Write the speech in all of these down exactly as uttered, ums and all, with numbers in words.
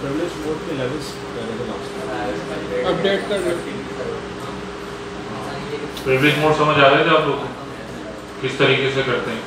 Privilege mode के levels update कर लो। प्रिविलेज मोड समझ आ रहे थे आप लोग किस तरीके से करते हैं?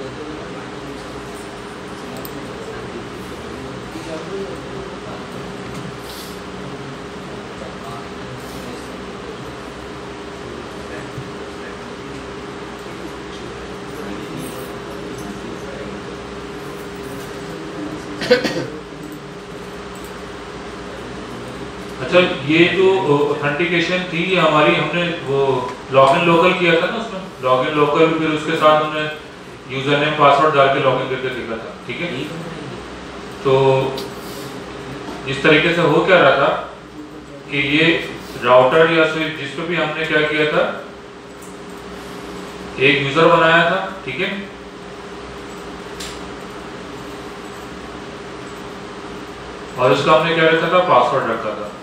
अच्छा, ये जो ऑथेंटिकेशन थी ये हमारी हमने वो लॉगिन लोकल किया था ना, उसमें लॉगिन लोकल फिर उसके साथ हमने यूजर नेम पासवर्ड डाल के लॉगिन करके देखा था, ठीक है। तो इस तरीके से हो क्या रहा था कि ये राउटर या स्विच जिस पे भी हमने क्या किया था, एक यूजर बनाया था, ठीक है, और उसका हमने क्या रखा था, पासवर्ड रखा था,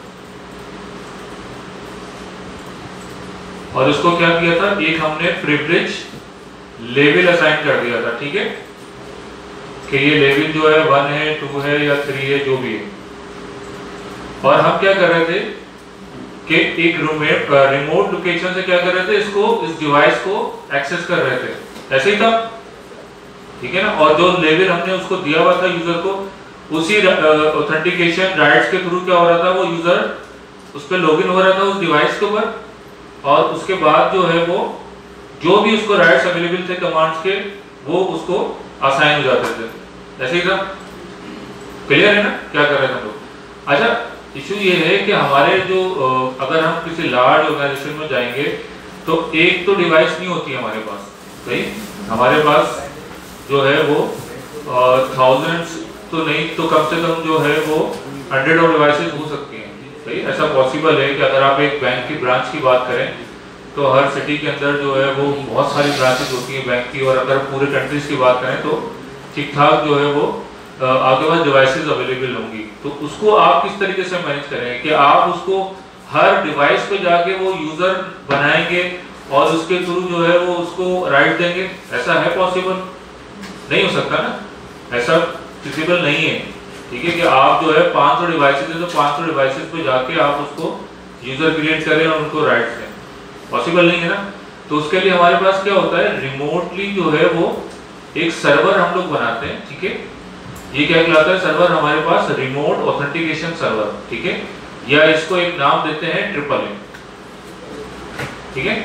और उसको क्या किया था, एक हमने प्रिविलेज लेवल असाइन कर दिया था, ठीक है, कि ये लेवल जो है वन है, टू है या थ्री है, जो भी है। और हम क्या कर रहे थे कि एक रिमोट लोकेशन से क्या कर रहे थे, इसको इस डिवाइस को एक्सेस कर रहे थे, ऐसे ही था, ठीक है ना। और जो लेवल हमने उसको दिया हुआ था यूजर को, उसी ऑथेंटिकेशन राइट्स के थ्रू क्या हो रहा था, वो यूजर उस पर लॉगिन हो रहा था उस डिवाइस के ऊपर, और उसके बाद जो है वो जो भी उसको राइट्स अवेलेबल थे कमांड्स के, वो उसको असाइन हो जाते थे, ऐसे ही था। क्लियर है ना क्या कर रहे थे हम लोग? अच्छा, इशू ये है कि हमारे जो अगर हम किसी लार्ज ऑर्गेनाइजेशन में जाएंगे तो एक तो डिवाइस नहीं होती हमारे पास, सही, हमारे पास जो है वो थाउजेंड्स तो नहीं तो कम से कम जो है वो हंड्रेड ऑफ डिवाइसेस हो सकती हैं, सही। ऐसा पॉसिबल है कि अगर आप एक बैंक की ब्रांच की बात करें तो हर सिटी के अंदर जो है वो बहुत सारी ब्रांचेस होती हैं बैंक की, और अगर पूरे कंट्रीज की बात करें तो ठीक ठाक जो है वो आपके पास डिवाइसेस अवेलेबल होंगी। तो उसको आप किस तरीके से मैनेज करेंगे कि आप उसको हर डिवाइस पे जाके वो यूजर बनाएंगे और उसके थ्रू जो है वो उसको राइट देंगे? ऐसा है पॉसिबल? नहीं हो सकता ना, ऐसा पॉसिबल नहीं है, ठीक है, कि आप जो है पाँच सौ डिवाइसेस है तो पाँच सौ डिवाइसेस पे जाके आप उसको यूजर क्रिएट करें और उनको राइट्स दें, पॉसिबल नहीं है ना। तो उसके लिए हमारे पास क्या होता है, रिमोटली जो है वो एक सर्वर हम लोग बनाते हैं, ठीक है। ये क्या कहलाता है सर्वर, हमारे पास रिमोट ऑथेंटिकेशन सर्वर, ठीक है, या इसको एक नाम देते हैं ट्रिपल ए, ठीक है।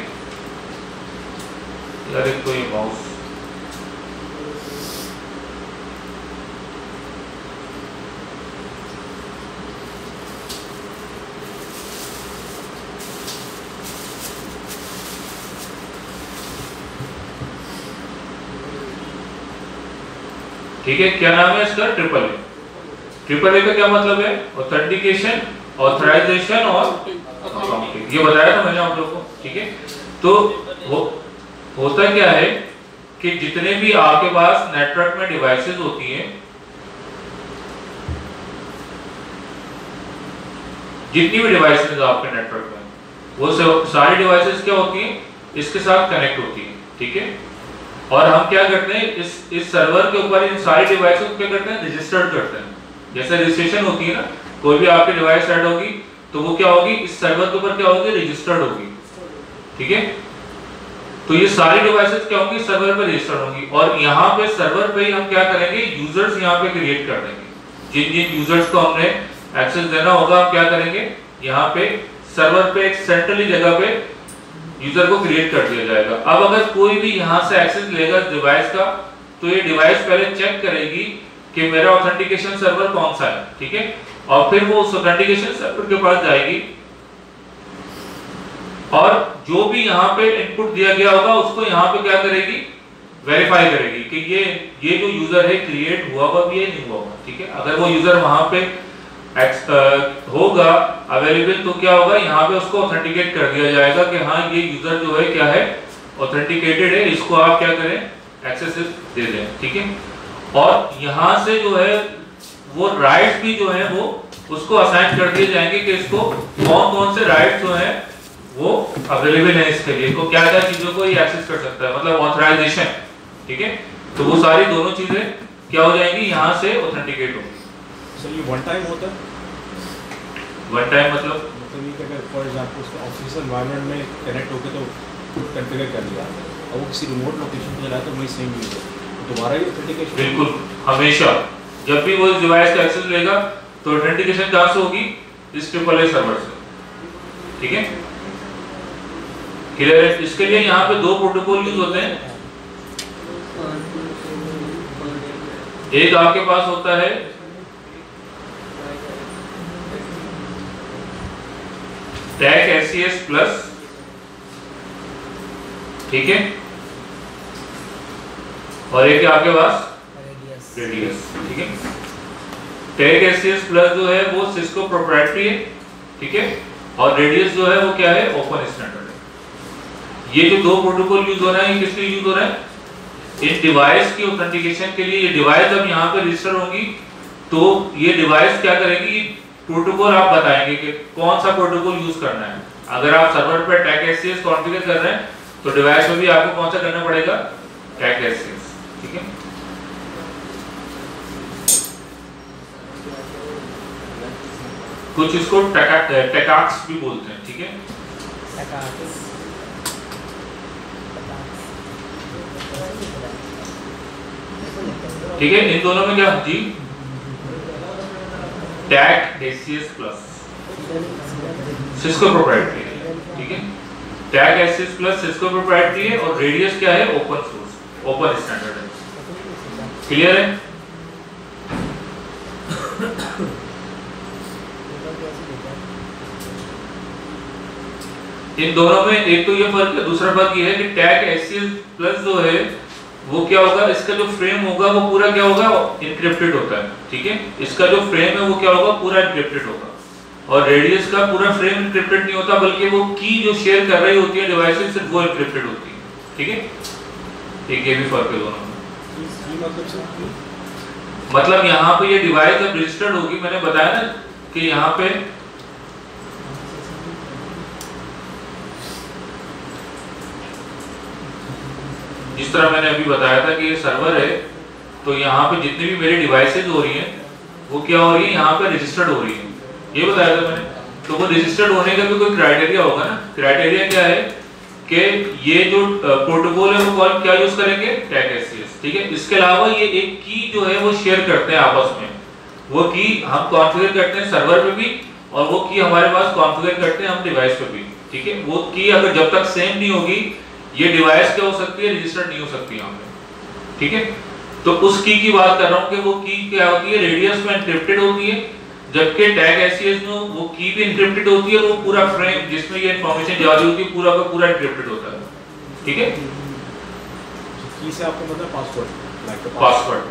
यार एक तो ये माउस ठीक है, क्या नाम है इसका, ट्रिपल ए। ट्रिपल ए का क्या मतलब है, ऑथेंटिकेशन, ऑथराइजेशन और अकाउंटिंग, ये बताया था मैंने आप लोगों को, ठीक है। तो वो होता क्या है कि जितने भी आपके पास नेटवर्क में डिवाइसेस होती हैं, जितनी भी डिवाइसेस आपके नेटवर्क में, वो सारी डिवाइसेस क्या होती हैं, इसके साथ कनेक्ट होती हैं, ठीक है। और हम क्या करते हैं, इस इस सर्वर के ऊपर इन सारी डिवाइसेस को क्या करते हैं, रजिस्टर्ड करते हैं। जैसे रजिस्ट्रेशन होती है ना, कोई भी आपकी डिवाइस ऐड होगी तो वो क्या होगी, इस सर्वर के ऊपर क्या होगी, रजिस्टर्ड होगी, ठीक है। तो ये सारी डिवाइसेस क्या होंगी, सर्वर पे रजिस्टर्ड होंगी, और यहाँ पे सर्वर पे ही हम क्या करेंगे, यूजर्स यहाँ पे क्रिएट कर देंगे। जिन जिन यूजर्स को हमने एक्सेस देना होगा, हम क्या करेंगे, यहाँ पे सर्वर पे एक सेंट्रली जगह पे यूजर को क्रिएट कर दिया जाएगा। अब अगर कोई भी यहाँ से एक्सेस लेगा डिवाइस का, तो ये डिवाइस पहले चेक करेगी कि मेरा ऑथेंटिकेशन सर्वर कौन सा है, ठीक है, और फिर वो उस ऑथेंटिकेशन सर्वर के पास जाएगी और जो भी यहाँ पे इनपुट दिया गया होगा उसको यहाँ पे क्या करेगी, वेरीफाई करेगी कि ये ये जो यूजर है क्रिएट हुआ हुआ भी है, नहीं हुआ हुआ, ठीक है। अगर वो यूजर वहां पे एक्स, आ, होगा अवेलेबल, तो क्या होगा, यहाँ पे उसको ऑथेंटिकेट कर दिया जाएगा कि हाँ ये यूजर जो है क्या है, ऑथेंटिकेटेड है, इसको आप क्या करें, एक्सेस दे दें, ठीक है। और यहाँ से जो है वो राइट्स भी जो है वो उसको असाइन कर दिए जाएंगे कि इसको कौन कौन से राइट्स जो है वो अवेलेबल है इसके लिए, तो क्या क्या चीजों को ये एक्सेस कर सकता है, मतलब ऑथराइजेशन, ठीक है। तो वो सारी दोनों चीजें क्या हो जाएंगी, यहाँ से ऑथेंटिकेट होंगी। सर ये वन टाइम होता है? वन टाइम मतलब मतलब ये कि अगर फॉर एग्जांपल उसको ऑफिस एनवायरनमेंट में कनेक्ट होकर तो कॉन्फ़िगर कर लिया और वो किसी रिमोट लोकेशन पे चला तो वही सेम यूज़ है, दोबारा ही ऑथेंटिकेशन। बिल्कुल, हमेशा जब भी वो डिवाइस का एक्सेस लेगा तो ऑथेंटिकेशन कहाँ से होगी? इस ट्रिपल ए सर्वर से, ठीक है? क्लियर है? इसके लिए यहाँ पे दो प्रोटोकॉल यूज होते हैं। एक आपके पास होता है टैग एससीएस प्लस, ठीक है, और एक है आपके पास रेडियस, ठीक है। टैग एससीएस प्लस जो है वो सिस्को प्रोप्राइटरी है, ठीक है, और रेडियस जो है वो क्या है? ओपन स्टैंडर्ड है। ये जो दो प्रोटोकॉल यूज हो रहा है ये किसके लिए यूज हो रहा है? इस डिवाइस की ऑथेंटिकेशन के लिए। ये डिवाइस जब यहाँ पे रजिस्टर होगी तो ये डिवाइस क्या करेगी? प्रोटोकॉल आप बताएंगे कि कौन सा प्रोटोकॉल यूज करना है। अगर आप सर्वर पर टैग एससीएस कॉन्फ़िगर कर रहे हैं तो डिवाइस में भी आपको कौन सा करना पड़ेगा? टैग एससीएस, ठीक है। कुछ इसको टैकाक्स भी बोलते हैं, ठीक है। ठीक है, इन दोनों में क्या जी? TACACS plus Cisco proprietary है, ठीक है। TACACS plus Cisco proprietary है और रेडियस क्या है? ओपन सोर्स, ओपन स्टैंडर्ड है। क्लियर है? इन दोनों में एक तो ये फर्क है, दूसरा फर्क ये है कि टैग एससीएस प्लस जो है वो क्या होगा? इसका जो फ्रेम होगा वो पूरा क्या होगा? इनक्रिप्टेड होता है, ठीक है। इसका जो फ्रेम है वो क्या होगा? पूरा इनक्रिप्टेड होगा। और रेडियस का पूरा फ्रेम इनक्रिप्टेड नहीं होता, बल्कि वो की जो शेयर कर रही होती है डिवाइसेस सिर्फ वो इनक्रिप्टेड होती है, ठीक है। एक ये भी फर्क है दोनों में। मतलब यहाँ पे ये डिवाइस जब रजिस्टर्ड होगी, मैंने बताया ना कि यहाँ पे जिस तरह मैंने अभी बताया था कि ये सर्वर है, तो यहाँ पे जितनी भी मेरी डिवाइसेज हो रही हैं वो क्या हो रही है? यहाँ पे रजिस्टर्ड हो रही है, ये बताया था मैंने। तो वो रजिस्टर्ड होने का भी कोई क्राइटेरिया होगा ना। क्राइटेरिया क्या है कि ये जो प्रोटोकॉल है वो कौन क्या यूज करेंगे? टैग एससीएस, ठीक है। इसके अलावा ये एक की जो है वो शेयर करते हैं आपस में। वो की हम कॉन्फ़िगर करते हैं सर्वर पे भी और वो की हमारे पास कॉन्फ़िगर करते हैं हम डिवाइस पे भी, ठीक है। वो की अगर जब तक सेम नहीं होगी ये डिवाइस क्या हो सकती है? रजिस्टर्ड नहीं हो सकती यहाँ पे, ठीक है। तो उस की की बात कर रहा हूँ कि वो की क्या होती है? रेडियस में एन्क्रिप्टेड होती है, जबकि टैग एससीएस में वो की भी एन्क्रिप्टेड होती है और वो पूरा फ्रेम जिसमें ये इंफॉर्मेशन जा रही होती है पूरा का पूरा एन्क्रिप्टेड होता है, ठीक है। की से आपको मतलब पासवर्ड, लाइक पासवर्ड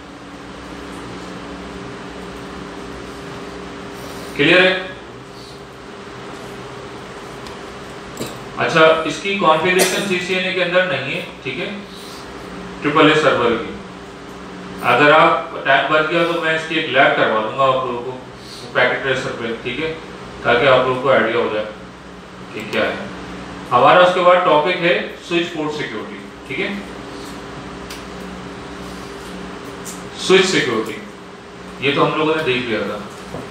क्लियर है? अच्छा, इसकी कॉन्फ़िगरेशन सीसीएनए के अंदर नहीं है, ठीक है, ट्रिपल ए सर्वर की। अगर आप टाइम बच गया तो मैं इसकी एक लैब करवा दूंगा आप लोगों को पैकेट ट्रेसर पे, ठीक है, ताकि आप लोगों को आइडिया हो जाए कि क्या है हमारा। उसके बाद टॉपिक है स्विच पोर्ट सिक्योरिटी, ठीक है। स्विच सिक्योरिटी ये तो हम लोगों ने देख लिया था।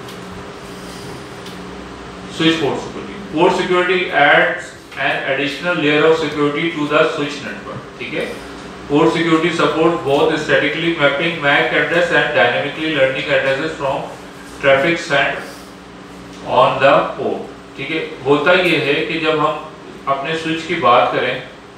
Switch port security, port security adds an additional layer of security to the switch network, ठीक है। Port security supports both statically mapping M A C address and dynamically learning addresses from traffic sent on the port, ठीक है। होता ये है कि जब हम अपने स्विच की बात करें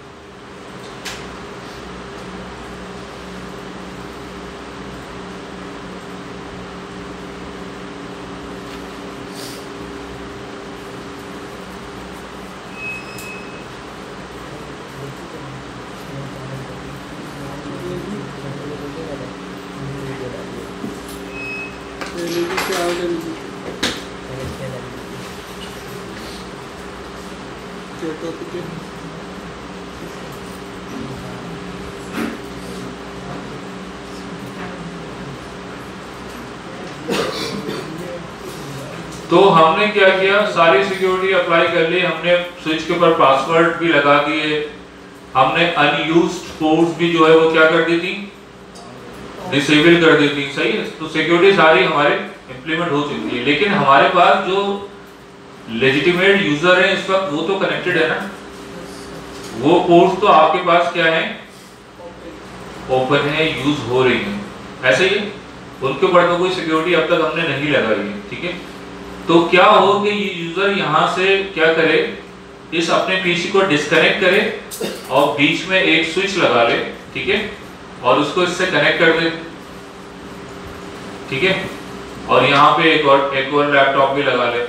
तो हमने क्या किया? सारी सिक्योरिटी अप्लाई कर ली, हमने स्विच के ऊपर पासवर्ड भी लगा दिए, हमने अनयूज्ड पोर्ट्स भी जो है वो क्या कर दी थी? डिसेबल कर दी थी, सही है। तो सिक्योरिटी सारी हमारे इम्प्लीमेंट हो चुकी है, लेकिन हमारे पास जो लेजिटिमेट यूजर है इस वक्त वो तो कनेक्टेड है ना, वो पोर्ट्स तो आपके पास क्या है, ओपन है, यूज हो रही है, ऐसे ही उनके ऊपर तो कोई सिक्योरिटी अब तक हमने नहीं लगाई है, ठीक है। तो क्या हो कि ये यूजर यहाँ से क्या करे, इस अपने पीसी को डिस्कनेक्ट करे और बीच में एक स्विच लगा ले, ठीक है, और उसको इससे कनेक्ट कर दे, ठीक है, और यहाँ पे एक और एक और लैपटॉप भी लगा ले।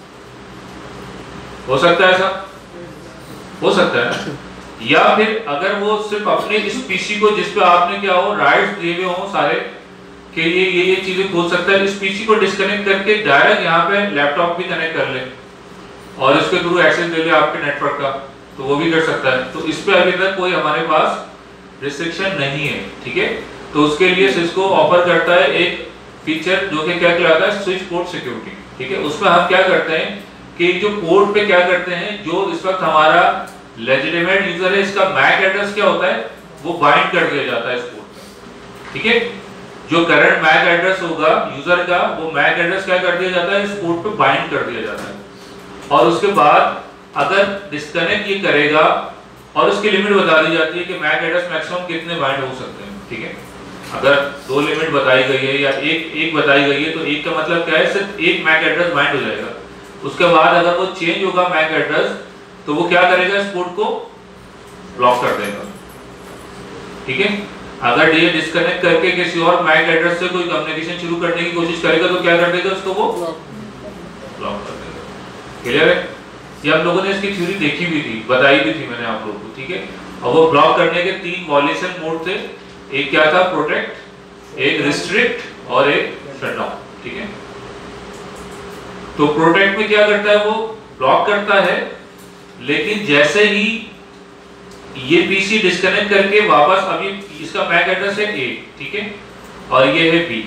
हो सकता है ऐसा, हो सकता है ना। या फिर अगर वो सिर्फ अपने इस पीसी को जिस पे आपने क्या हो राइट्स दिए हुए हो सारे कि ये ये ये चीजें खोल सकता है, इस पीसी को डिस्कनेक्ट करके डायरेक्ट यहाँ पे लैपटॉप भी कनेक्ट कर ले और इसके थ्रू एक्सेस ले ले आपके नेटवर्क का, तो वो भी कर सकता है। तो इस पे अभी तक कोई हमारे पास रिस्ट्रिक्शन नहीं है, ठीक है। तो उसके लिए सिस्को ऑफर करता है एक फीचर जो कि क्या कहलाता है, स्विच पोर्ट सिक्योरिटी, ठीक है। उसमें हम क्या करते हैं कि जो पोर्ट पे क्या करते हैं, जो इस वक्त हमारा लेजिटिमेट यूजर है इसका मैक एड्रेस क्या होता है, वो बाइंड कर दिया जाता है इस पोर्ट पे, ठीक है। जो करंट मैक एड्रेस होगा यूजर का, वो मैक एड्रेस क्या कर दिया जाता है, इस पोर्ट पे बाइंड कर दिया जाता है। और उसके बाद अगर डिस्कनेक्ट ये करेगा और उसकी लिमिट बता दी जाती है कि मैक एड्रेस मैक्सिमम कितने बाइंड हो सकते हैं, ठीक है। अगर दो लिमिट बताई गई है या एक एक बताई गई है तो एक का मतलब क्या है, सिर्फ एक मैक एड्रेस बाइंड हो जाएगा। उसके बाद अगर वो चेंज होगा मैक एड्रेस तो वो क्या करेगा, इस पोर्ट को ब्लॉक कर देगा, ठीक है। अगर ये डिस्कनेक्ट करके किसी और मैक एड्रेस से कोई कम्युनिकेशन शुरू करने की कोशिश करेगा तो क्या कर देगा, उसको वो ब्लॉक कर देगा। क्लियर है? ये हम लोगों ने इसकी थ्योरी देखी भी थी, बताई भी थी मैंने आप लोगों को, ठीक है। और वो ब्लॉक करने के तीन वॉल्यूशन मोड थे, एक क्या था, प्रोटेक्ट, एक रिस्ट्रिक्ट और एक शटडाउन, ठीक है। तो प्रोटेक्ट में क्या करता है, वो ब्लॉक करता है, लेकिन जैसे ही ये पीसी डिस्कनेक्ट करके वापस, अभी इसका मैक एड्रेस है ए, ठीक है, और ये है बी,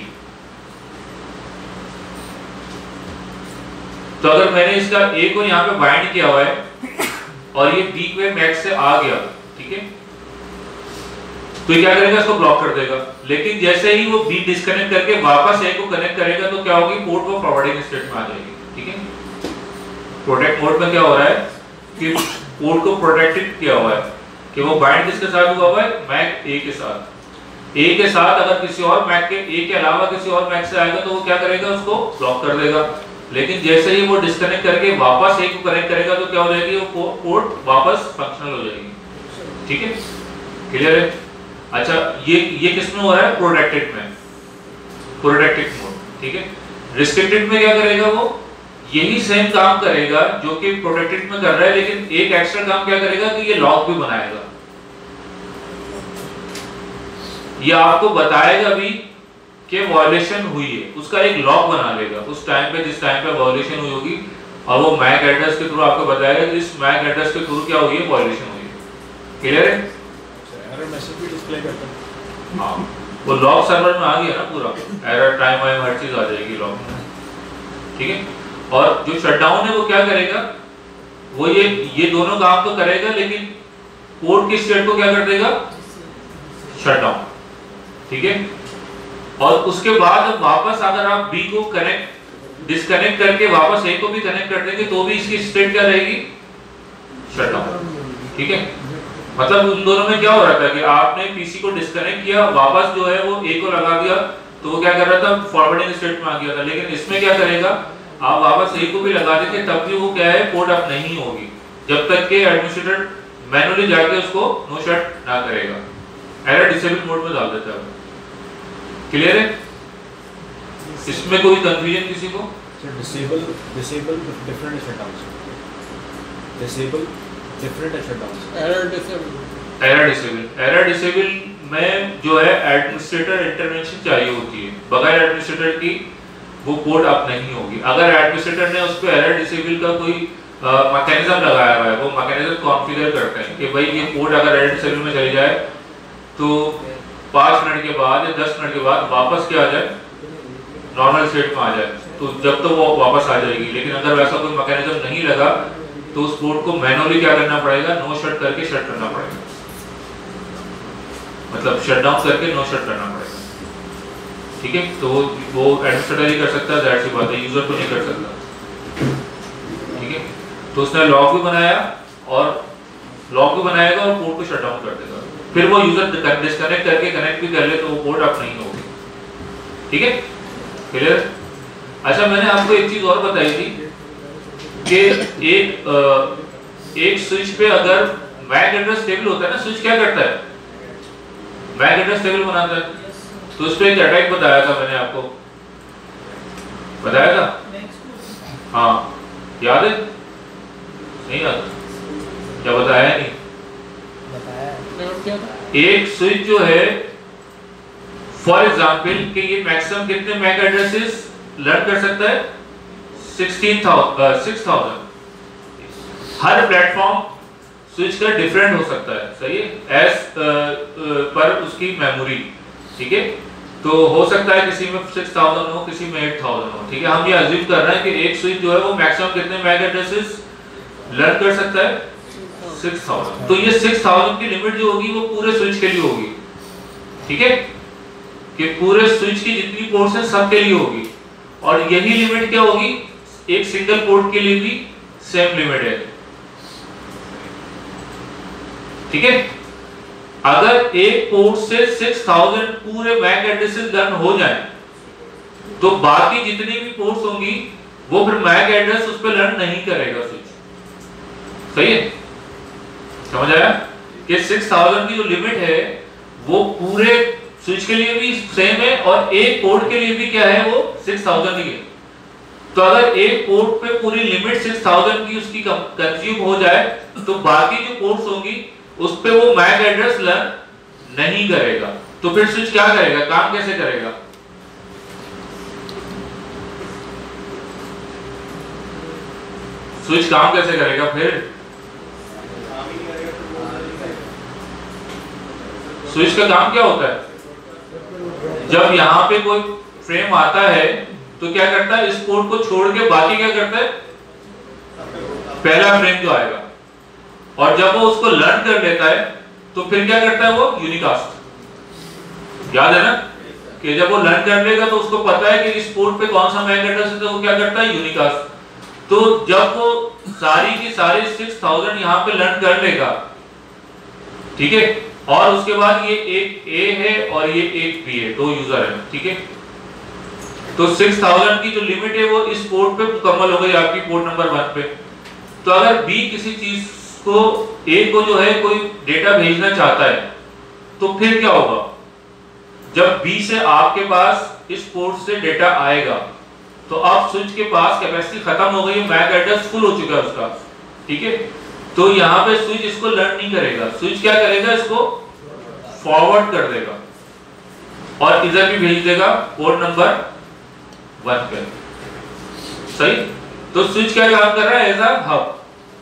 तो अगर मैंने इसका ए को यहाँ पे बाइंड किया हुआ है और ये बी पे मैक से आ गया, ठीक है, तो ये क्या करेगा, इसको ब्लॉक कर देगा। लेकिन जैसे ही वो बी डिस्कनेक्ट करके वापस ए को कनेक्ट करेगा तो क्या होगी, पोर्ट वो फॉरवर्डिंग स्टेट में आ जाएगी, ठीक है। प्रोटेक्ट मोड में क्या हो रहा है कि पोर्ट को प्रोटेक्टेड किया हुआ है कि वो बाइंड किसके साथ हुआ हुआ है, मैक ए के साथ। ए के साथ अगर किसी और मैक के ए के अलावा किसी और मैक से आएगा तो वो क्या करेगा, उसको ब्लॉक कर देगा। लेकिन जैसे ही वो डिस्कनेक्ट करके वापस ए को कनेक्ट करेगा तो क्या हो जाएगी, वो पोर्ट वापस फंक्शनल हो जाएगी, ठीक है। क्लियर है? अच्छा, ये ये किस में हो रहा है, प्रोटेक्टेड में, प्रोटेक्टेड मोड, ठीक है। रिस्ट्रिक्टेड में क्या करेगा, वो यही सेम काम करेगा जो कि प्रोटेक्टेड में कर रहा है, लेकिन एक एक्स्ट्रा काम क्या करेगा कि ये लॉक भी बनाएगा, ये आपको बताएगा भी कि वायलेशन हुई है, उसका एक लॉक बना लेगा उस टाइम पे जिस टाइम पे वायलेशन हुई होगी, और वो मैक एड्रेस के थ्रू आपको बताएगा कि इस मैक एड्रेस के थ्रू क्या हुई है, वायलेशन हुई है। क्लियर है? एरर मैसेज भी डिस्प्ले करता है। हाँ, वो लॉग सर्वर में आ गया ना पूरा, एरर टाइम वाइम हर चीज आ जाएगी लॉग में, ठीक है। और जो शटडाउन है वो क्या करेगा, वो ये ये दोनों काम तो करेगा, लेकिन पोर्ट की स्टेट को क्या कर देगा, शटडाउन, ठीक है। और उसके बाद वापस अगर आप बी को कनेक्ट डिस्कनेक्ट करके वापस ए को भी कनेक्ट कर देंगे तो भी इसकी स्टेट क्या रहेगी, शटडाउन, ठीक है। मतलब उन दोनों में क्या हो रहा था कि आपने पीसी को डिस्कनेक्ट किया, वापस जो है वो ए को लगा दिया तो वो क्या कर रहा था, फॉरवर्डिंग स्टेट में आ गया था। लेकिन इसमें क्या करेगा, आप वापस ए को भी लगा देंगे तब भी वो क्या है, पोर्ट अप नहीं होगी जब तक कि एडमिनिस्ट्रेटर मैनुअली जाके उसको नो शट ना करेगा, एरर डिसेबल मोड में डाल देता है। क्लियर है? इसमें कोई कंफ्यूजन किसी को? Disable disable different shutdown, disable different shutdown, error disable, error disable error disable में जो है एडमिनिस्ट्रेटर इंटरवेंशन चाहिए होती है, बगैर एडमिनिस्ट्रेटर की वो पोर्ट अप नहीं होगी। अगर एडमिनिस्ट्रेटर ने उस पे एरर डिसेबल का कोई मैकेनिज्म लगाया हुआ है, वो मैकेनिज्म कॉन्फ़िगर करते हैं कि भाई ये पोर्ट अगर एरर डिसेबल में चली जाए तो पाँच मिनट के बाद या दस मिनट के बाद वापस क्या आ जाए, नॉर्मल स्टेट में आ जाए, तो जब तो वो वापस आ जाएगी। लेकिन अगर वैसा कोई मैकेनिज्म नहीं लगा तो उस पोर्ट को मैनुअली क्या करना पड़ेगा, नो शट करके शट करना पड़ेगा, मतलब शट डाउन करके नो शट करना पड़ेगा। ठीक है, तो वो वो एडमिनिस्ट्रेटर ही कर सकता है, दैट सी बात है, यूजर तो नहीं कर सकता। ठीक है, तो उसने लॉग भी बनाया और लॉग भी बनाएगा और पोर्ट को शट डाउन कर देगा, फिर वो यूजर डिस्कनेक्ट करके कनेक्ट भी कर ले तो वो पोर्ट अप नहीं होगी। ठीक है, क्लियर? अच्छा, मैंने आपको एक चीज और बताई थी कि एक आ, एक स्विच पे अगर मैक एड्रेस टेबल होता है ना, स्विच क्या करता है, मैक एड्रेस टेबल बनाता है, तो उस पे एक अटैक बताया था मैंने आपको, बताया था? हाँ, याद है? नहीं याद? क्या बताया? नहीं बताया। एक स्विच जो है, फॉर एग्जांपल कि ये मैक्सिमम कितने मैक एड्रेसेस लर्न कर सकता है? Sixteen thousand, six thousand. हर प्लेटफॉर्म स्विच का डिफरेंट हो सकता है, सही है, एज पर उसकी मेमोरी। ठीक है, तो हो सकता है किसी में सिक्स थाउजेंड हो, किसी में एट थाउजेंड हो। ठीक है, हम ये अज्यूम कर रहे हैं कि एक स्विच जो है वो मैक्सिमम कितने मैक एड्रेसेस लर्न कर सकता है? Six thousand. तो ये सिक्स थाउजेंड की लिमिट जो होगी वो पूरे स्विच के लिए होगी। ठीक है, कि पूरे स्विच की जितनी पोर्ट्स हैं सब के लिए होगी, और यही लिमिट क्या होगी, एक सिंगल पोर्ट के लिए भी सेम लिमिट है। ठीक है, अगर एक पोर्ट से सिक्स थाउजेंड पूरे मैक एड्रेसेस लर्न हो जाए तो बाकी जितनी भी पोर्ट्स होंगी वो फिर मैक एड्रेस उस पर लर्न नहीं करेगा स्विच। सही है, समझ आया कि सिक्स थाउजेंड की जो लिमिट है वो पूरे स्विच के लिए भी सेम है और एक पोर्ट के लिए भी क्या है, वो सिक्स थाउजेंड ही है। तो अगर एक पोर्ट पे पूरी लिमिट सिक्स थाउजेंड की उसकी कंज्यूम हो जाए तो बाकी जो पोर्ट्स होंगी उस पे वो मैक एड्रेस लर्न नहीं करेगा। तो फिर स्विच क्या करेगा, काम कैसे करेगा? स्विच काम कैसे करेगा फिर? स्विच का काम क्या होता है, जब यहां पे कोई फ्रेम आता है तो क्या करता है, इस पोर्ट को छोड़ के बाकी क्या करता है, पहला फ्रेम जो आएगा, और जब वो उसको लर्न कर लेता है तो फिर क्या करता है, वो यूनिकास्ट। याद है ना कि जब वो लर्न कर लेगा तो उसको पता है कि इस पोर्ट पे कौन सा मैक एड्रेस है, तो वो क्या करता है, यूनिकास्ट। तो जब वो सारी की सारी सिक्स थाउजेंड यहां पे लर्न कर लेगा, ठीक है, और उसके बाद ये एक ए है और ये एक बी है, दो यूजर है। ठीक है, तो सिक्स थाउजेंड की जो लिमिट है वो इस पोर्ट पे मुकम्मल हो गई आपकी, पोर्ट नंबर वन पे। तो अगर बी किसी चीज को ए को जो है कोई डेटा भेजना चाहता है तो फिर क्या होगा, जब बी से आपके पास इस पोर्ट से डेटा आएगा तो अब स्विच के पास कैपेसिटी खत्म हो गई है, मैक एड्रेस फुल हो चुका है उसका। ठीक है, तो यहाँ पे स्विच इसको लर्न नहीं करेगा, स्विच क्या करेगा, इसको फॉरवर्ड कर देगा और इधर भी भेज देगा पोर्ट नंबर वन पे। सही, तो स्विच क्या काम कर रहा है, एज अ हब।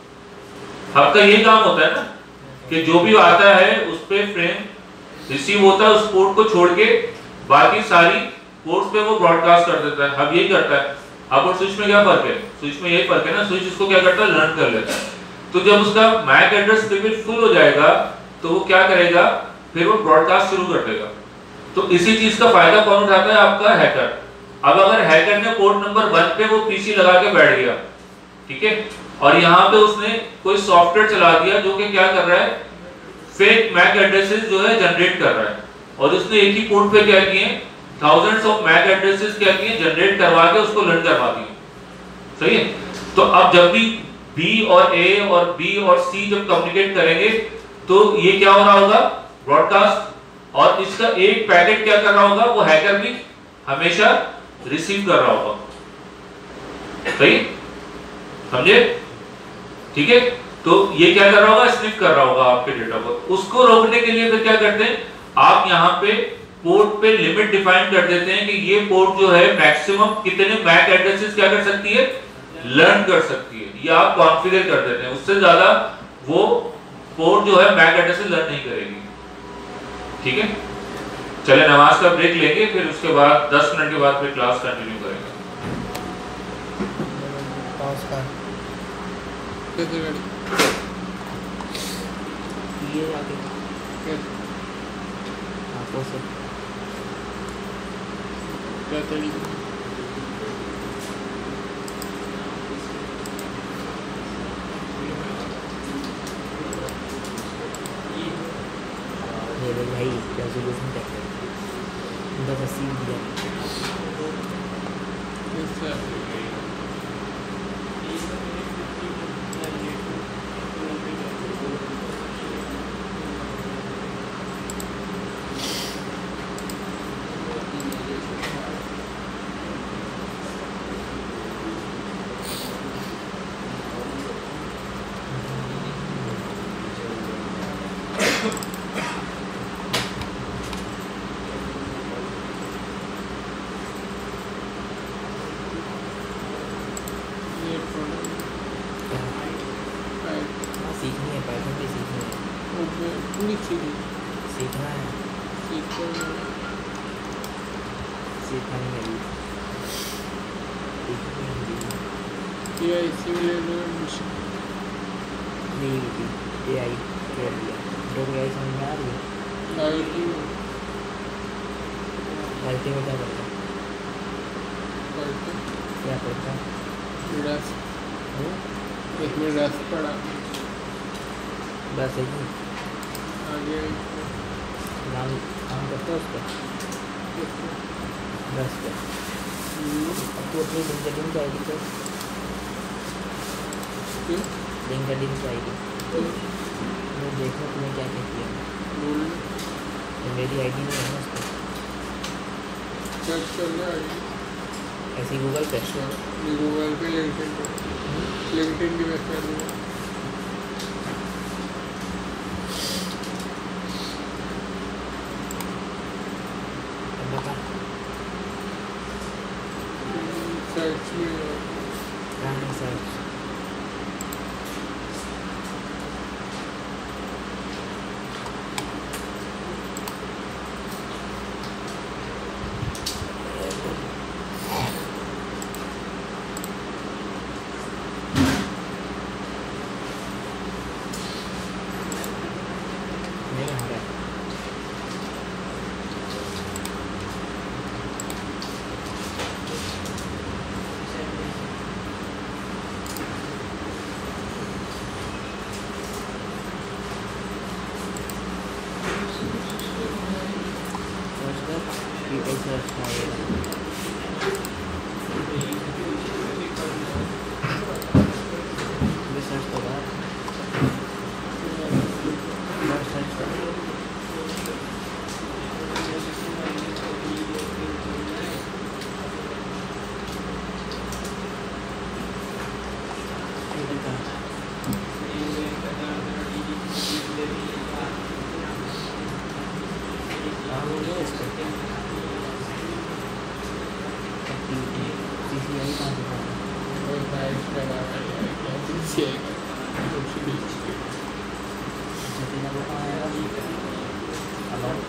हब का ये काम होता है ना कि जो भी आता है उस पे फ्रेम रिसीव होता है, उस पोर्ट को छोड़ के बाकी सारी पोर्ट्स पे वो ब्रॉडकास्ट कर देता है। हब यही करता है। अब और स्विच में क्या फर्क है, स्विच में यही फर्क है ना, स्विच इसको क्या करता है, लर्न कर लेता है। तो जब उसका मैक एड्रेस टेबल फुल हो जाएगा तो वो क्या करेगा, फिर वो ब्रॉडकास्ट शुरू कर देगा। तो इसी चीज का फायदा कौन उठाता है, आपका हैकर। अब अगर हैकर ने पोर्ट नंबर वन पे वो पीसी लगा के बैठ गया, ठीक है, और यहाँ पे उसने कोई सॉफ्टवेयर चला दिया जो कि क्या कर रहा है, फेक मैक एड्रेसेस जो है जनरेट कर रहा है, और उसने एक ही पोर्ट पे क्या किए, थाउजेंड्स ऑफ मैक एड्रेसेस क्या किए, जनरेट करवा के उसको लर्न करवा दिए। सही है, तो अब जब भी बी और ए और बी और सी जब कम्युनिकेट करेंगे तो ये क्या हो रहा होगा, ब्रॉडकास्ट, और इसका एक पैकेट क्या कर रहा होगा, वो हैकर भी हमेशा रिसीव कर रहा होगा। सही, समझे? ठीक है, तो ये क्या कर रहा होगा, स्निफ कर रहा होगा आपके डेटा को। उसको रोकने के लिए फिर क्या करते हैं, आप यहाँ पे पोर्ट पे लिमिट डिफाइन कर देते हैं कि ये पोर्ट जो है मैक्सिमम कितने मैक एड्रेसेस क्या कर सकती है, लर्न कर सकती है। ये आप कॉन्फ़िगर कर देते हैं, उससे ज्यादा वो पोर्ट जो है मैक एड्रेसेस लर्न नहीं करेगी। ठीक है, चले नमाज का ब्रेक लेंगे, फिर उसके बाद दस मिनट के बाद फिर क्लास कंटिन्यू करेंगे। ये आगे क्या तरीका मेरे भाई रेजोल्यूशन करते हैं बस अस्सी दिया इससे ये प्रोडक्ट सीखनी है पैटर्न भी सीखनी है ओके पूरी चीज़ सीखना है सीखो सीखना नहीं है सीखनी है ये सिमुलेटर मशीन नहीं ए आई कर दिया जो ए आई समझ में आ रही है आईटी आईटी में क्या करता है करते क्या करता है रस एक में रस पड़ा बस एक ही आगे नाम काम करता है उसका बस का अब तो अपनी लिंक्डइन की आईडी पर लिंक्डइन की आईडी मैं देखो तुम्हें क्या क्या किया तो मेरी आईडी नहीं है ना उसका सर्च कर रहा है ऐसी गूगल पे गूगल पे लिंक्डइन पे लिंक्डइन की वेबसाइट में अब बता सर्च में कहाँ है सर्च नहीं आ रहा है सर्च कर पीपल सर्च मारेगा ये सर्च तो बाहर बाहर सर्च कर ये कहाँ कहाँ हो गया इसका सी सी आई कहाँ से पा रहा है और साइट करा है क्या से कुछ भी अच्छा तेरा वो कहाँ आएगा अलाउ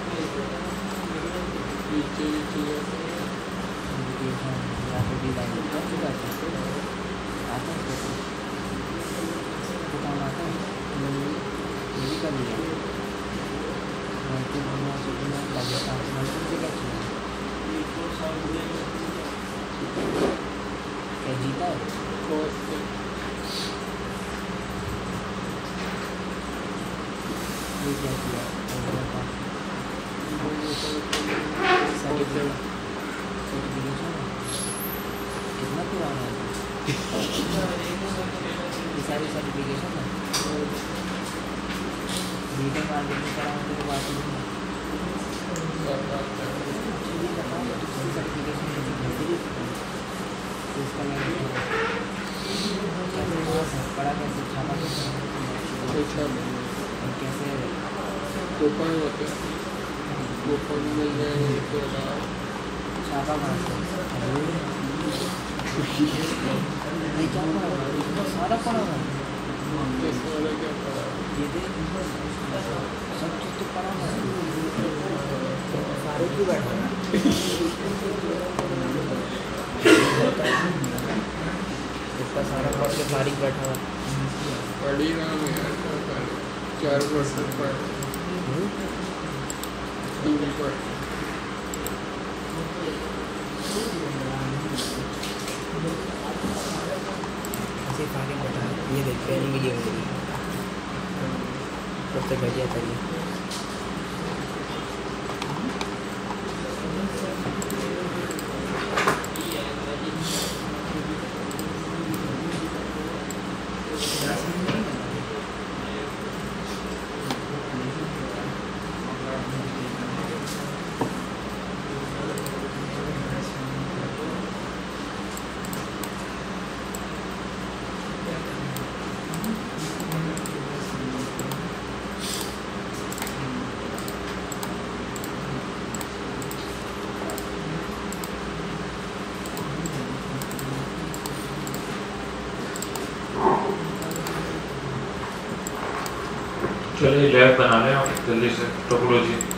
नीचे नीचे इन्विटेशन या फिर डिज़ाइन कर चुका है आता है कैसे वो काम आता है ये भी कर लिया मल्टी बनना सीखना पाकिस्तान मल्टी से क्या किया क्या जीता है कोर्स ये क्या किया सर्टिफिकेशन सर्टिफिकेशन कितना पुराना है ये सारी सर्टिफिकेशन है मीटिंग मार्केटिंग कराने के बाद ये बताओ सर्टिफिकेशन तो इसका मैं कैसे पास है पढ़ा कैसे छापा कैसे अच्छा और कैसे कूपन होते हैं कूपन मिल जाएंगे तो छापा कहाँ से नहीं क्या पढ़ा हुआ है इतना सारा पढ़ा हुआ है इस वाले क्या पड़ा ये देख सब चीज़ तो पढ़ा हुआ है सारे क्यों बैठा है इसका सारा पढ़ के फारिग बैठा हुआ पढ़ी ना मैं यार चार परसेंट पढ़ तीन पढ़ ऐसे आगे बता ये देख ट्रेनिंग वीडियो मेरी कब तक घटिया करिए चलिए लैब बना लें आप जल्दी से टोपोलॉजी